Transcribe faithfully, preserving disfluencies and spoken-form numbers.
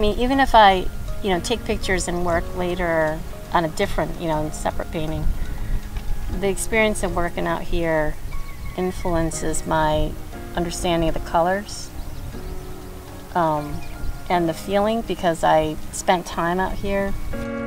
I mean, even if I, you know, take pictures and work later on a different, you know, separate painting, the experience of working out here influences my understanding of the colors um, and the feeling, because I spent time out here.